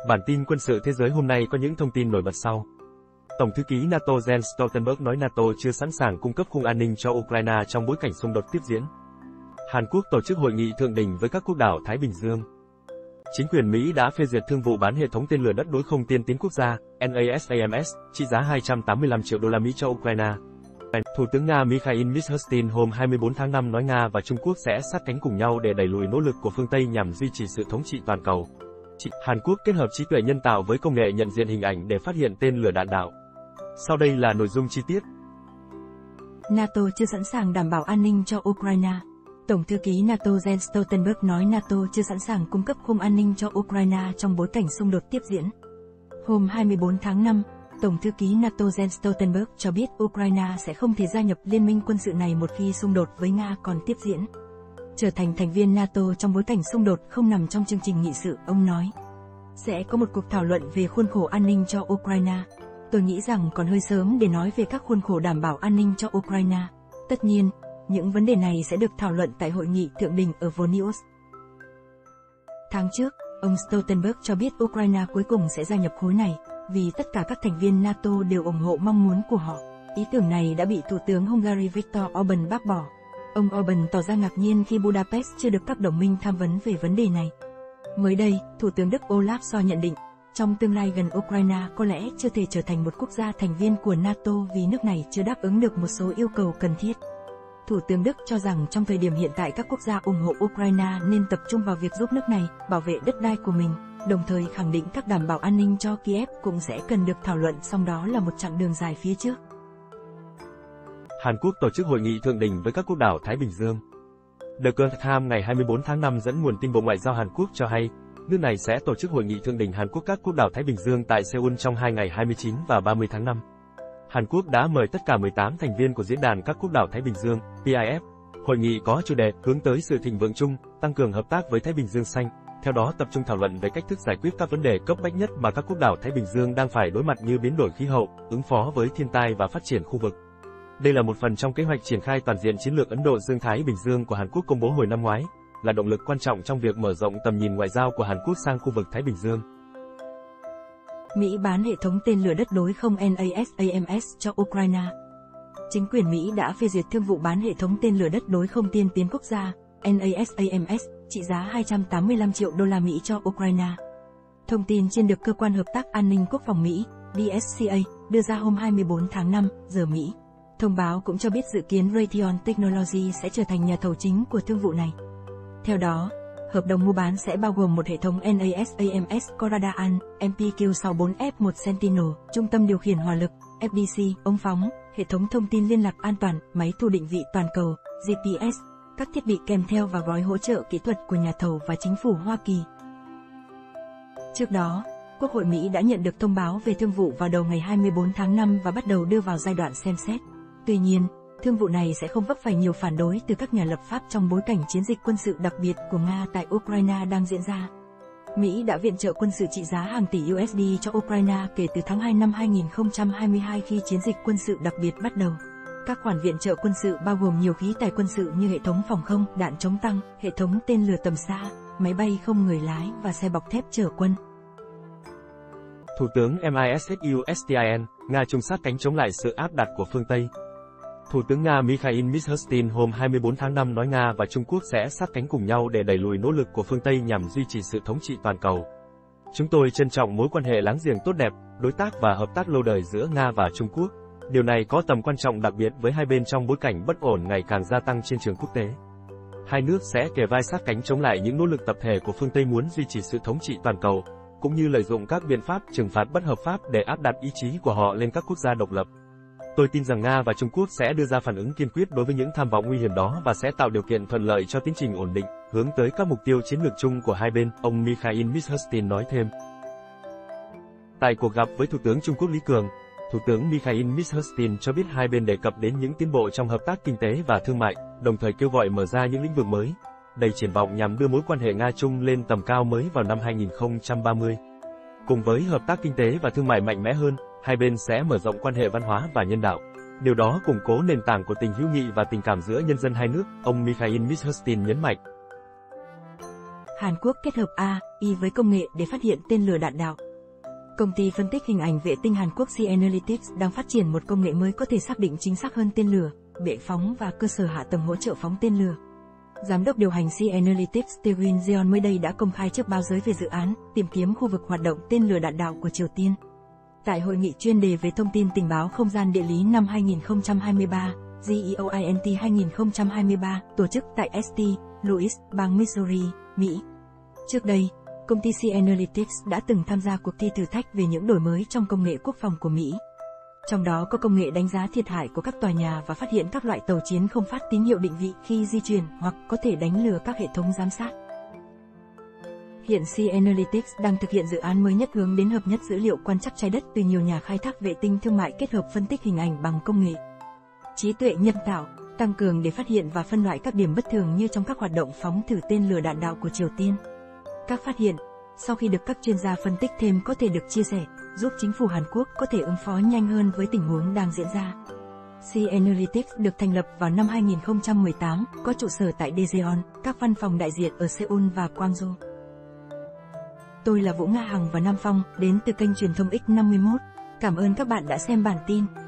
Bản tin quân sự thế giới hôm nay có những thông tin nổi bật sau. Tổng thư ký NATO Jens Stoltenberg nói NATO chưa sẵn sàng cung cấp khung an ninh cho Ukraine trong bối cảnh xung đột tiếp diễn. Hàn Quốc tổ chức hội nghị thượng đỉnh với các quốc đảo Thái Bình Dương. Chính quyền Mỹ đã phê duyệt thương vụ bán hệ thống tên lửa đất đối không tiên tiến quốc gia, NASAMS, trị giá 285 triệu đô la Mỹ cho Ukraine. Thủ tướng Nga Mikhail Mishustin hôm 24 tháng 5 nói Nga và Trung Quốc sẽ sát cánh cùng nhau để đẩy lùi nỗ lực của phương Tây nhằm duy trì sự thống trị toàn cầu. Hàn Quốc kết hợp trí tuệ nhân tạo với công nghệ nhận diện hình ảnh để phát hiện tên lửa đạn đạo. Sau đây là nội dung chi tiết. NATO chưa sẵn sàng đảm bảo an ninh cho Ukraine. Tổng thư ký NATO Jens Stoltenberg nói NATO chưa sẵn sàng cung cấp khung an ninh cho Ukraine trong bối cảnh xung đột tiếp diễn. Hôm 24 tháng 5, Tổng thư ký NATO Jens Stoltenberg cho biết Ukraine sẽ không thể gia nhập liên minh quân sự này một khi xung đột với Nga còn tiếp diễn. Trở thành thành viên NATO trong bối cảnh xung đột không nằm trong chương trình nghị sự, ông nói. Sẽ có một cuộc thảo luận về khuôn khổ an ninh cho Ukraine. Tôi nghĩ rằng còn hơi sớm để nói về các khuôn khổ đảm bảo an ninh cho Ukraine. Tất nhiên, những vấn đề này sẽ được thảo luận tại hội nghị thượng đỉnh ở Vilnius. Tháng trước, ông Stoltenberg cho biết Ukraine cuối cùng sẽ gia nhập khối này, vì tất cả các thành viên NATO đều ủng hộ mong muốn của họ. Ý tưởng này đã bị Thủ tướng Hungary Viktor Orbán bác bỏ. Ông Orbán tỏ ra ngạc nhiên khi Budapest chưa được các đồng minh tham vấn về vấn đề này. Mới đây, Thủ tướng Đức Olaf Scholz nhận định, trong tương lai gần Ukraine có lẽ chưa thể trở thành một quốc gia thành viên của NATO vì nước này chưa đáp ứng được một số yêu cầu cần thiết. Thủ tướng Đức cho rằng trong thời điểm hiện tại các quốc gia ủng hộ Ukraine nên tập trung vào việc giúp nước này bảo vệ đất đai của mình, đồng thời khẳng định các đảm bảo an ninh cho Kiev cũng sẽ cần được thảo luận, song đó là một chặng đường dài phía trước. Hàn Quốc tổ chức hội nghị thượng đỉnh với các quốc đảo Thái Bình Dương. The Guardian Times ngày 24 tháng 5 dẫn nguồn tin Bộ Ngoại giao Hàn Quốc cho hay, nước này sẽ tổ chức hội nghị thượng đỉnh Hàn Quốc các quốc đảo Thái Bình Dương tại Seoul trong 2 ngày 29 và 30 tháng 5. Hàn Quốc đã mời tất cả 18 thành viên của Diễn đàn các quốc đảo Thái Bình Dương, PIF. Hội nghị có chủ đề hướng tới sự thịnh vượng chung, tăng cường hợp tác với Thái Bình Dương xanh. Theo đó tập trung thảo luận về cách thức giải quyết các vấn đề cấp bách nhất mà các quốc đảo Thái Bình Dương đang phải đối mặt như biến đổi khí hậu, ứng phó với thiên tai và phát triển khu vực. Đây là một phần trong kế hoạch triển khai toàn diện chiến lược Ấn Độ Dương-Thái Bình Dương của Hàn Quốc công bố hồi năm ngoái, là động lực quan trọng trong việc mở rộng tầm nhìn ngoại giao của Hàn Quốc sang khu vực Thái Bình Dương. Mỹ bán hệ thống tên lửa đất đối không NASAMS cho Ukraine. Chính quyền Mỹ đã phê duyệt thương vụ bán hệ thống tên lửa đất đối không tiên tiến quốc gia, NASAMS, trị giá 285 triệu đô la Mỹ cho Ukraine. Thông tin trên được Cơ quan Hợp tác An ninh Quốc phòng Mỹ, DSCA, đưa ra hôm 24 tháng 5, giờ Mỹ. Thông báo cũng cho biết dự kiến Raytheon Technology sẽ trở thành nhà thầu chính của thương vụ này. Theo đó, hợp đồng mua bán sẽ bao gồm một hệ thống NASAMS Coradan, MPQ-64F1 Sentinel, trung tâm điều khiển hỏa lực, FDC, ống phóng, hệ thống thông tin liên lạc an toàn, máy thu định vị toàn cầu, GPS, các thiết bị kèm theo và gói hỗ trợ kỹ thuật của nhà thầu và chính phủ Hoa Kỳ. Trước đó, Quốc hội Mỹ đã nhận được thông báo về thương vụ vào đầu ngày 24 tháng 5 và bắt đầu đưa vào giai đoạn xem xét. Tuy nhiên, thương vụ này sẽ không vấp phải nhiều phản đối từ các nhà lập pháp trong bối cảnh chiến dịch quân sự đặc biệt của Nga tại Ukraine đang diễn ra. Mỹ đã viện trợ quân sự trị giá hàng tỷ USD cho Ukraine kể từ tháng 2 năm 2022 khi chiến dịch quân sự đặc biệt bắt đầu. Các khoản viện trợ quân sự bao gồm nhiều khí tài quân sự như hệ thống phòng không, đạn chống tăng, hệ thống tên lửa tầm xa, máy bay không người lái và xe bọc thép chở quân. Thủ tướng Mishustin, Nga chung sát cánh chống lại sự áp đặt của phương Tây. Thủ tướng Nga Mikhail Mishustin hôm 24 tháng 5 nói Nga và Trung Quốc sẽ sát cánh cùng nhau để đẩy lùi nỗ lực của phương Tây nhằm duy trì sự thống trị toàn cầu. Chúng tôi trân trọng mối quan hệ láng giềng tốt đẹp, đối tác và hợp tác lâu đời giữa Nga và Trung Quốc. Điều này có tầm quan trọng đặc biệt với hai bên trong bối cảnh bất ổn ngày càng gia tăng trên trường quốc tế. Hai nước sẽ kề vai sát cánh chống lại những nỗ lực tập thể của phương Tây muốn duy trì sự thống trị toàn cầu, cũng như lợi dụng các biện pháp trừng phạt bất hợp pháp để áp đặt ý chí của họ lên các quốc gia độc lập. Tôi tin rằng Nga và Trung Quốc sẽ đưa ra phản ứng kiên quyết đối với những tham vọng nguy hiểm đó và sẽ tạo điều kiện thuận lợi cho tiến trình ổn định, hướng tới các mục tiêu chiến lược chung của hai bên, ông Mikhail Mishustin nói thêm. Tại cuộc gặp với Thủ tướng Trung Quốc Lý Cường, Thủ tướng Mikhail Mishustin cho biết hai bên đề cập đến những tiến bộ trong hợp tác kinh tế và thương mại, đồng thời kêu gọi mở ra những lĩnh vực mới, đầy triển vọng nhằm đưa mối quan hệ Nga-Trung lên tầm cao mới vào năm 2030. Cùng với hợp tác kinh tế và thương mại mạnh mẽ hơn, hai bên sẽ mở rộng quan hệ văn hóa và nhân đạo. Điều đó củng cố nền tảng của tình hữu nghị và tình cảm giữa nhân dân hai nước, ông Mikhail Mishustin nhấn mạnh. Hàn Quốc kết hợp AI với công nghệ để phát hiện tên lửa đạn đạo. Công ty phân tích hình ảnh vệ tinh Hàn Quốc C-Analytics đang phát triển một công nghệ mới có thể xác định chính xác hơn tên lửa, bệ phóng và cơ sở hạ tầng hỗ trợ phóng tên lửa. Giám đốc điều hành C-Analytics Tae Win Jeon mới đây đã công khai trước báo giới về dự án tìm kiếm khu vực hoạt động tên lửa đạn đạo của Triều Tiên. Tại hội nghị chuyên đề về thông tin tình báo không gian địa lý năm 2023, GEOINT 2023, tổ chức tại St. Louis, bang Missouri, Mỹ. Trước đây, công ty C-Analytics đã từng tham gia cuộc thi thử thách về những đổi mới trong công nghệ quốc phòng của Mỹ. Trong đó có công nghệ đánh giá thiệt hại của các tòa nhà và phát hiện các loại tàu chiến không phát tín hiệu định vị khi di chuyển hoặc có thể đánh lừa các hệ thống giám sát. Hiện C-Analytics đang thực hiện dự án mới nhất hướng đến hợp nhất dữ liệu quan trắc trái đất từ nhiều nhà khai thác vệ tinh thương mại kết hợp phân tích hình ảnh bằng công nghệ trí tuệ nhân tạo, tăng cường để phát hiện và phân loại các điểm bất thường như trong các hoạt động phóng thử tên lửa đạn đạo của Triều Tiên. Các phát hiện, sau khi được các chuyên gia phân tích thêm có thể được chia sẻ, giúp chính phủ Hàn Quốc có thể ứng phó nhanh hơn với tình huống đang diễn ra. C-Analytics được thành lập vào năm 2018, có trụ sở tại Daejeon, các văn phòng đại diện ở Seoul và Gwangju. Tôi là Vũ Nga Hằng và Nam Phong, đến từ kênh truyền thông X51. Cảm ơn các bạn đã xem bản tin.